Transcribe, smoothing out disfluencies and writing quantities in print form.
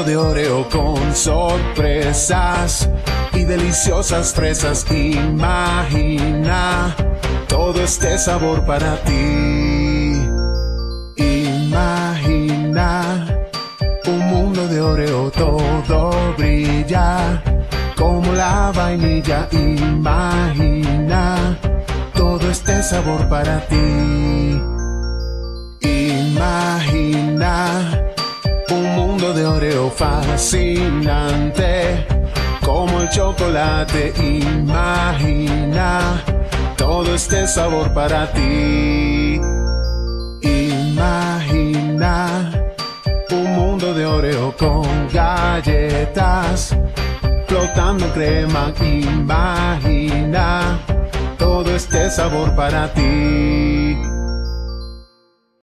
de Oreo con sorpresas y deliciosas fresas. Imagina todo este sabor para ti. Imagina un mundo de Oreo, todo brilla como la vainilla. Imagina todo este sabor para ti. Imagina un mundo de Oreo fascinante como el chocolate. Imagina todo este sabor para ti. Imagina un mundo de Oreo con galletas flotando en crema. Imagina todo este sabor para ti.